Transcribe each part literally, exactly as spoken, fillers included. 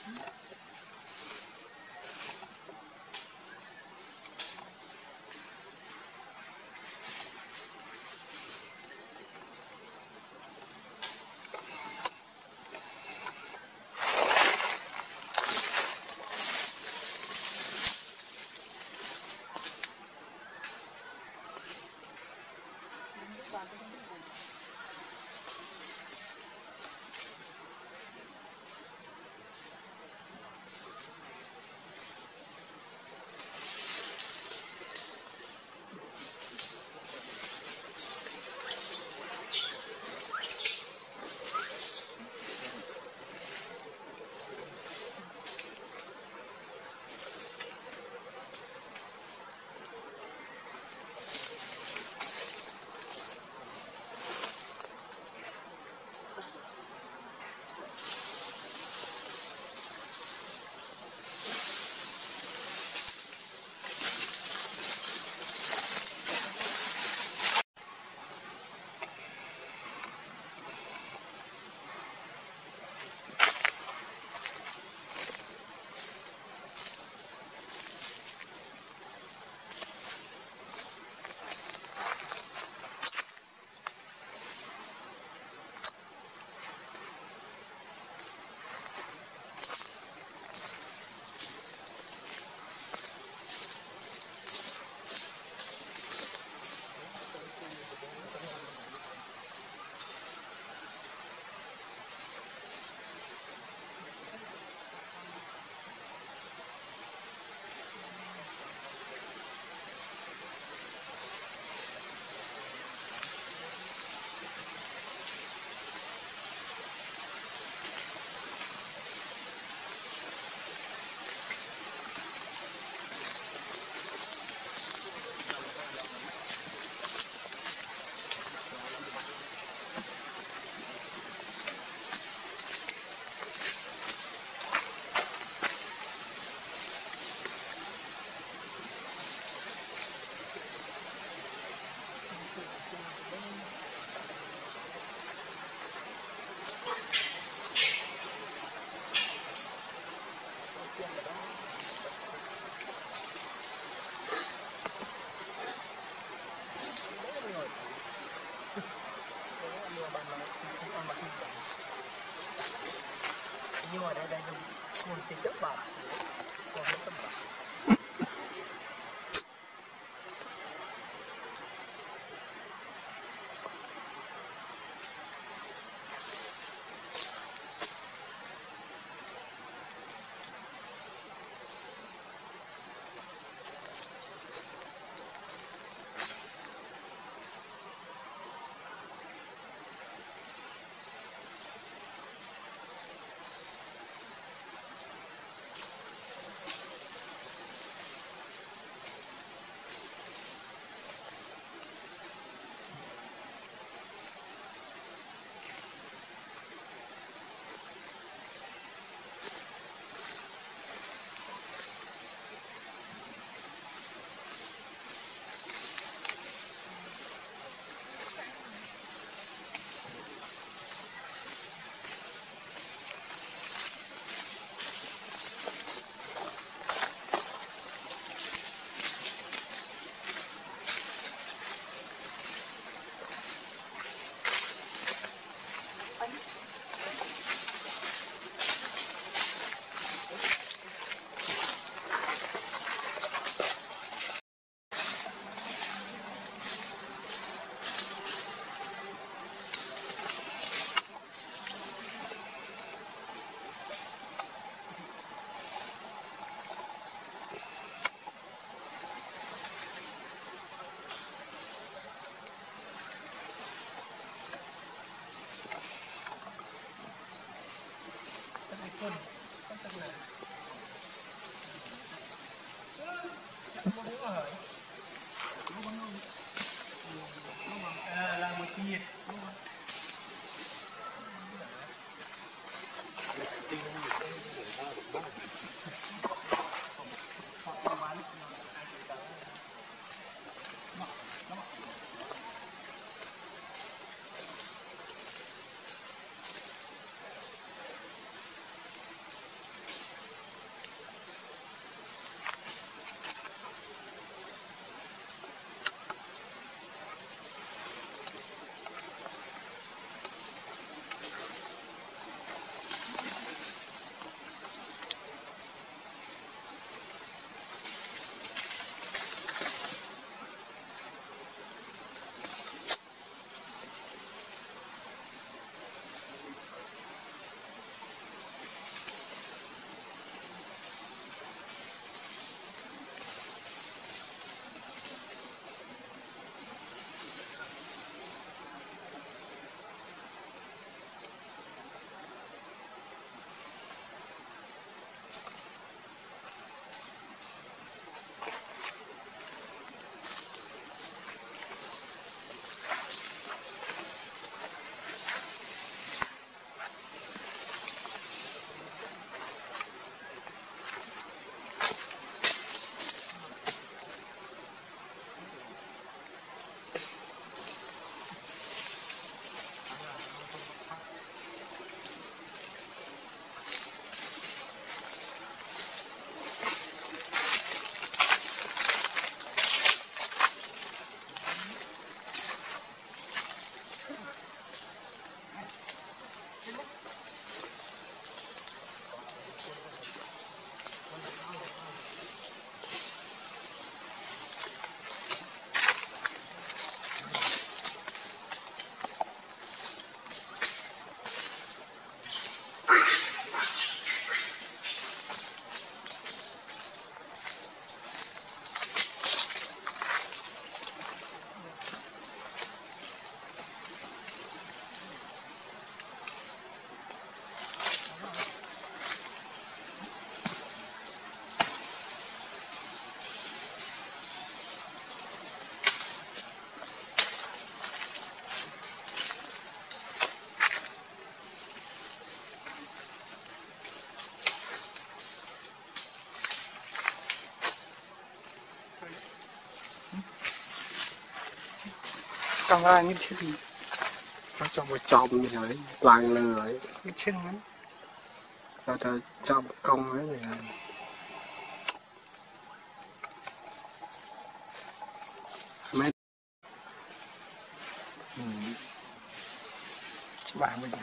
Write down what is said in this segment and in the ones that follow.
nhưng mà đây đây dùng nguồn tiền chất bạc còn hết tấm bạc. À, là một nhiệt camera như thế thì nó cho một chòm như thế toàn lừa ấy như thế lắm rồi ta cho một công ấy này mấy ừ. Bạn bây giờ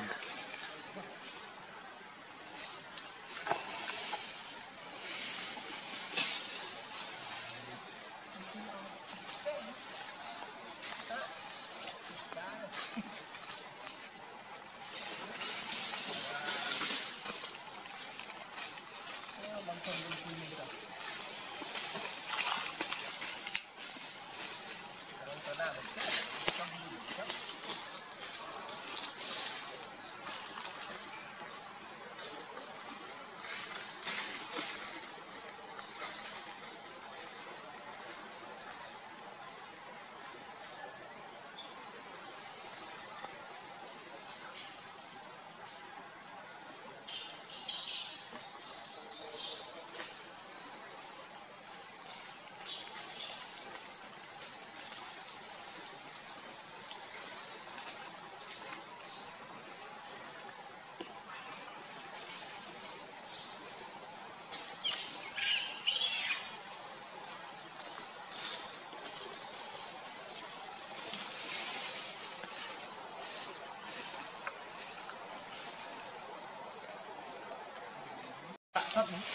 thấp nữa.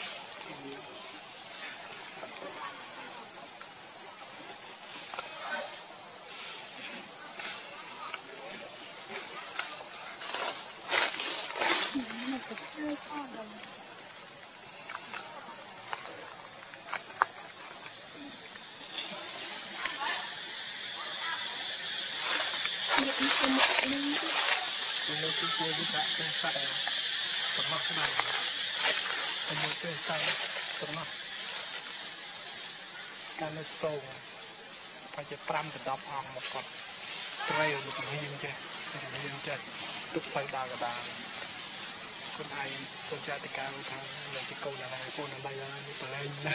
Nó cứ chơi với bạn cái sắt này, còn nó cái này, còn một cái sắt, còn nó cái nó sâu, phải chỉ pram từ đập ong một con, tray một cái hiên chơi, cái hiên chơi, lúc phải đào cái đào, con ai con trai thì cao thằng là chỉ câu là này, con là bay ra như tờ lên nè,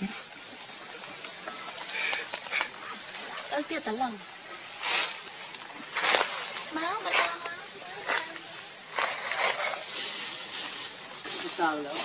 ơ kia tờ lần, máu mà ta sao nữa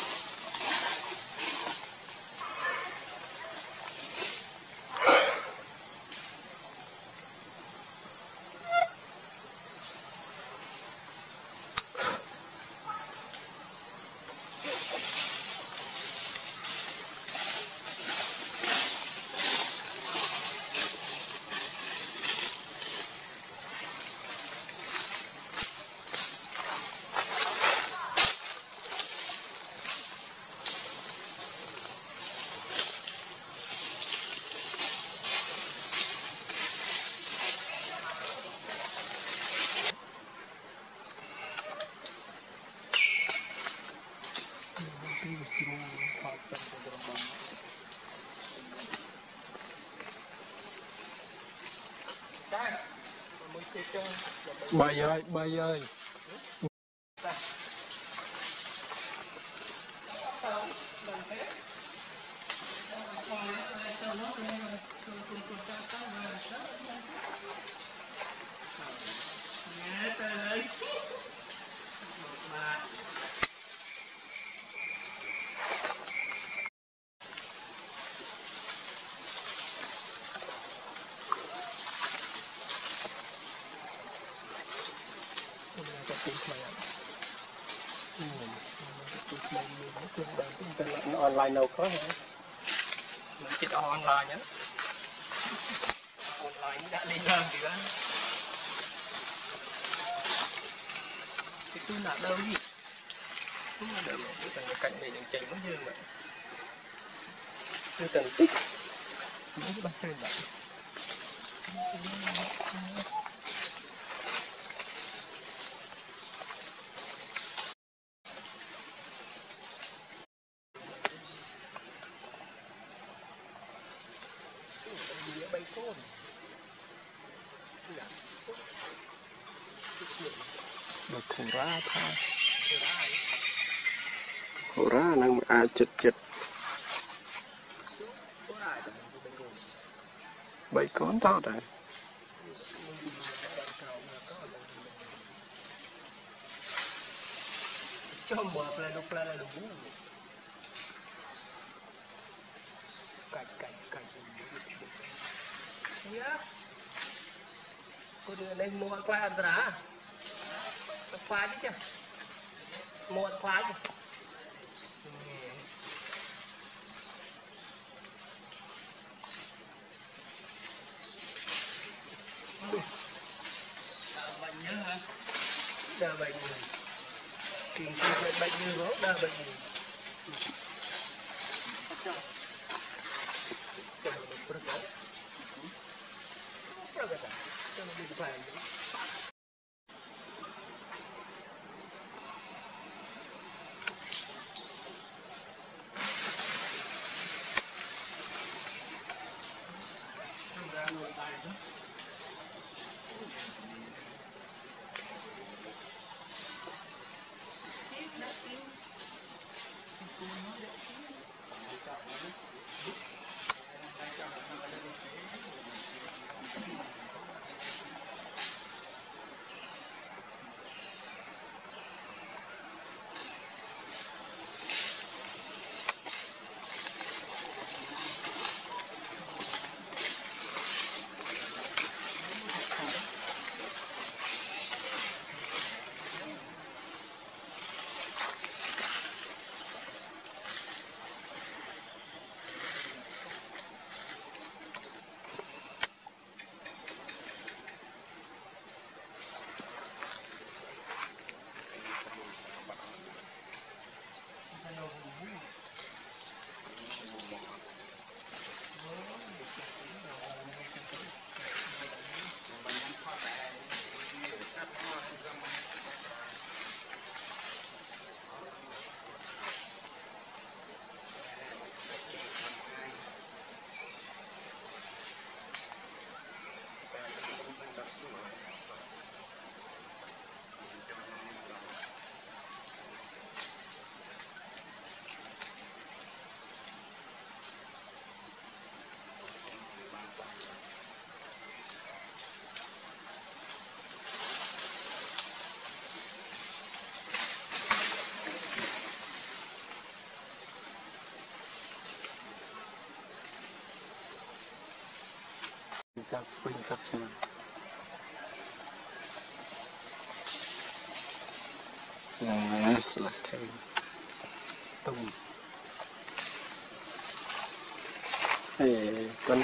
bơi ơi bơi ơi nó online đâu có hả? mình chỉ online nhé online đã đi hơn thì đó cái tôi nạp đâu gì cũng là được cái thằng cạnh này đừng chạy nó như vậy như tầng tích những cái băng trên vậy bay côn được khổ ra tha khổ ra năng à chật chật bay côn to rồi Cho một là đục là là đủ. Cạch cạch cạch. Iya. Cô đưa lên mua qua ăn ra. Qua chứ chứ. Mua qua chứ. Bệnh nhớ hả? Đỡ bệnh người. Kinh kinh bệnh như nó đỡ bệnh người. Pergi. Pergi tak? Jangan di depan. Các pin các xem là sạch thêm tung con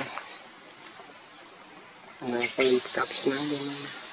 này pin cặp sáng đi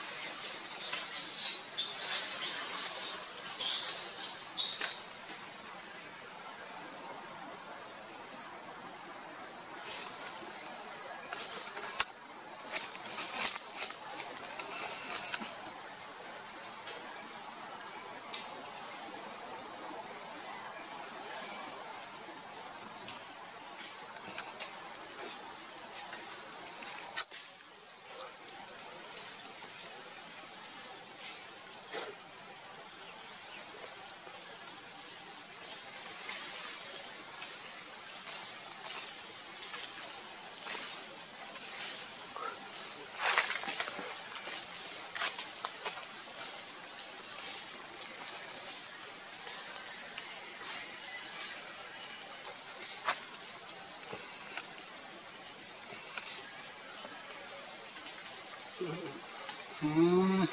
Hmm.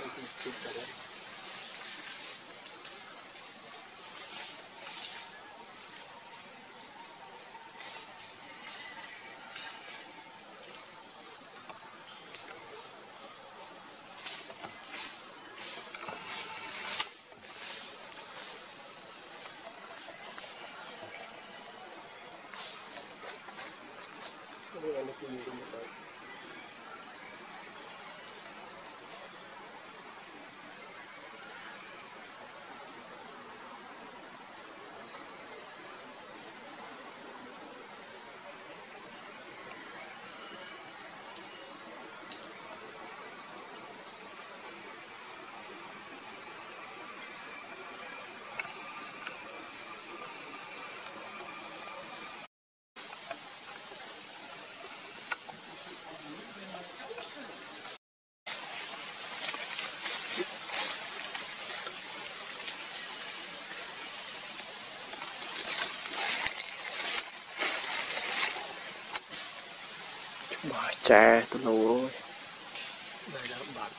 Bà cha tôi nuôi đây là bạn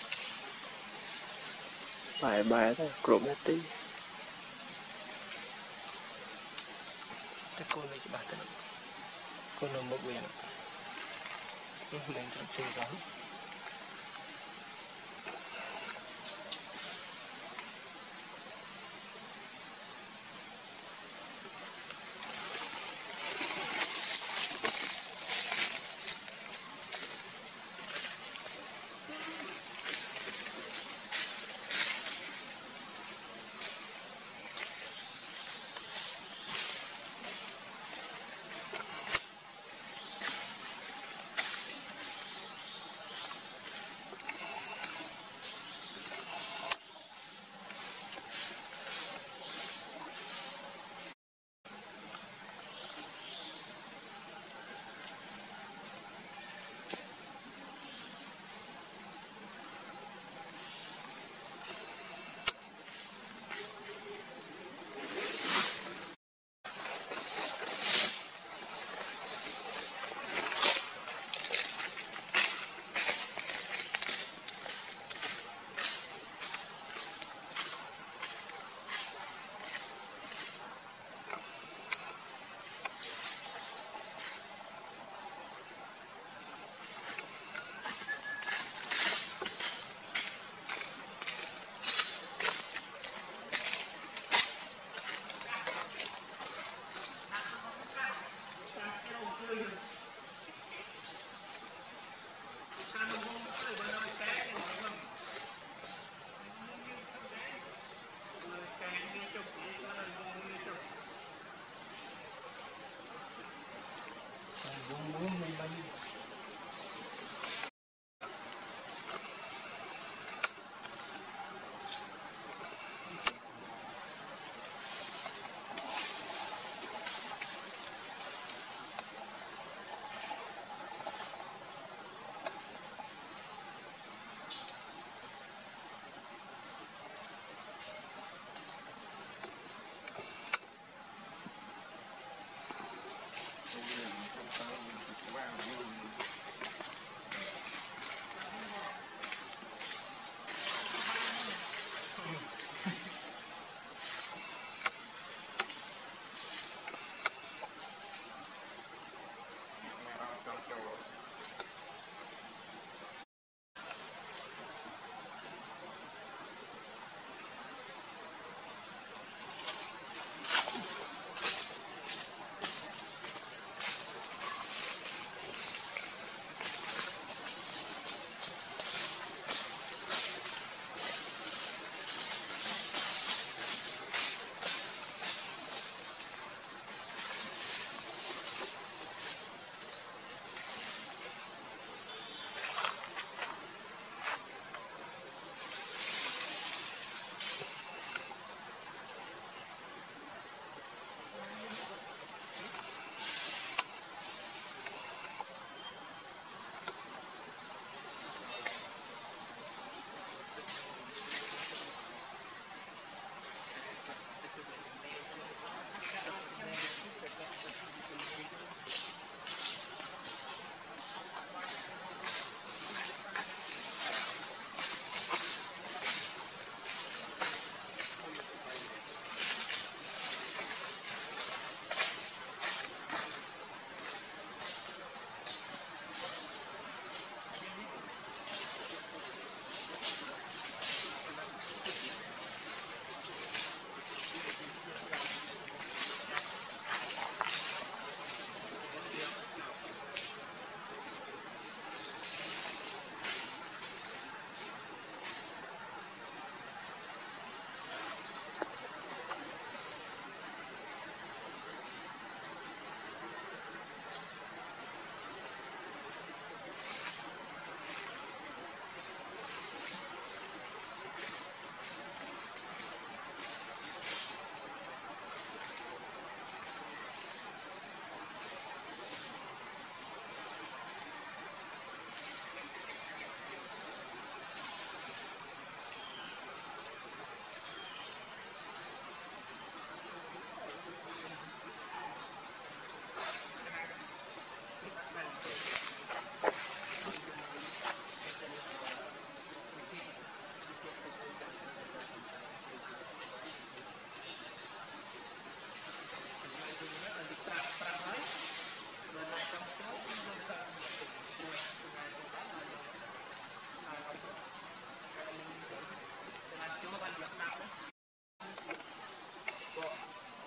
bài bài đó cụm hết tí cái cô này chị bạn tên cô nó một quyền mình chọn chơi gió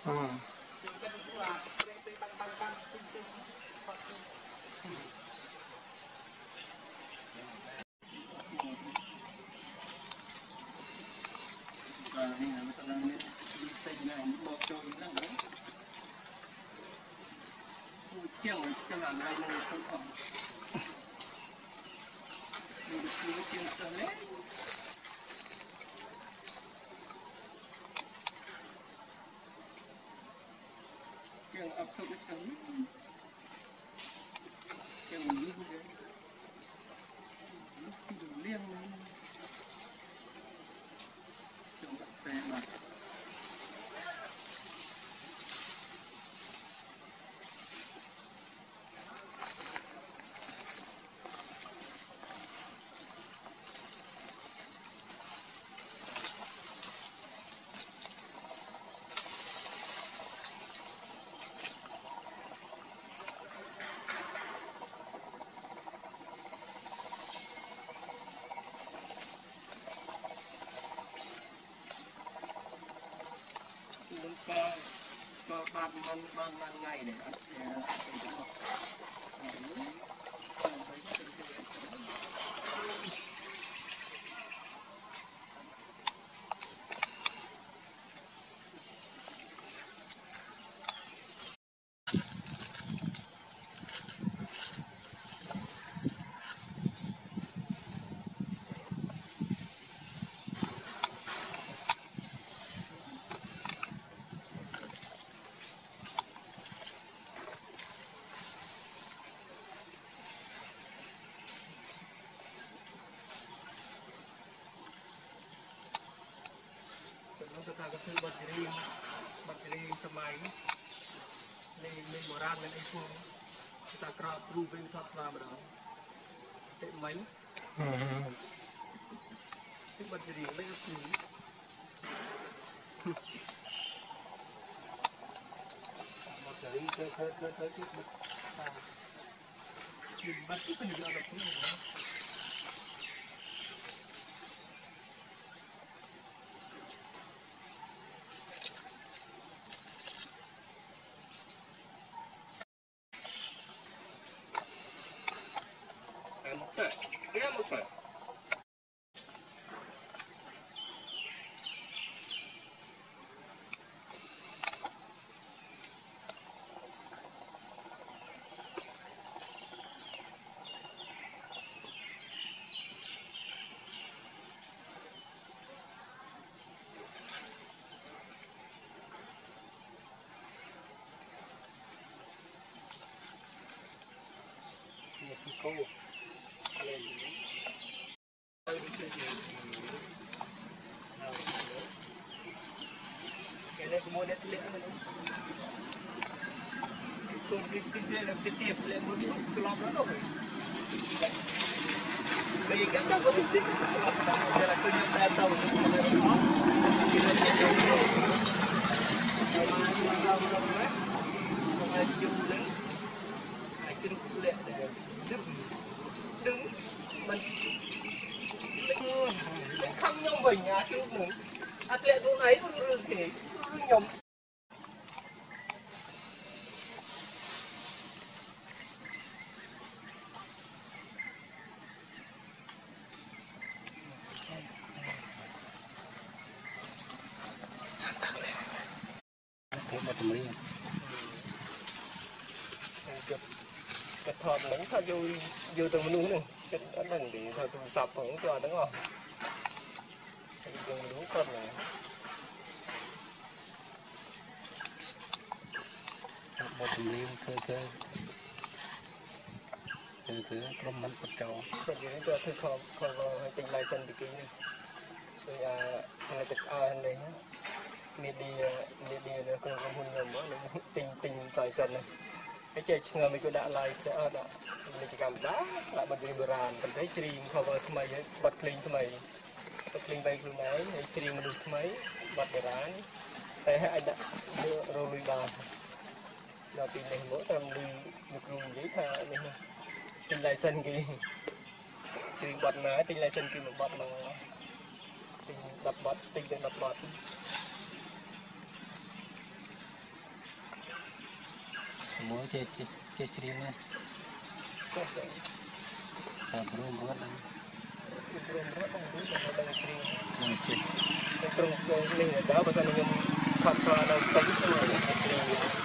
ừ. Chẳng chẳng làm lại này không còn mình được cái chuyện sợ đấy chẳng áp dụng cái chẳng chẳng như thế lúc khi đường liêng lên chẳng bắt xe mà có có ba ba ba ba ngày để ăn nó ta có thứ bật riêng bật riêng sớm mai nên mình bỏ ra nên anh phương ta cọ pru bên thoát ra mà đó để máy thứ bật riêng lấy cái gì bật riêng tới tới tới tới cái bật mình bắt cái gì đó là cũng cô lên cái này mua đất lên mình tôi đi đi làm tiếp tiếp lên một cái lồng đó rồi bây giờ cái đó có tiếp tiếp là tôi nhận ra đâu đừng mình không nhau mình à chứ mình à tiện chỗ ấy thì nhom cái thọt mình thay vô vô từ mình uống này cái đó là để thôi tôi sập cũng cho đúng không dùng đúng con này một tấm liêm cơ cơ cơ cơ có mắm bột trâu cái gì đó tôi không không tình lại chân thì kia tôi à ngày thực an này media media nó cũng không nhiều quá nó tình tình tại chân này cái chơi ngờ mình cũng đã lại sẽ đã mình chỉ cảm đá lại bật đi bờ ràn cảm thấy trì cover thay mày bật clean thay mày bật clean bay luôn đấy trì mình được mấy bật bờ ràn thế anh đã đưa rồi lui bàn là tìm mình mỗi tầm đi được luôn giấy tha này tình lại sân kì trì bật nãy tình lại sân kì một bật mà tình đập bật tình đập bật mỗi chơi chơi chơi stream này tập luôn rất là Trong cái mình đã bao giờ mình phát ra là cái gì mà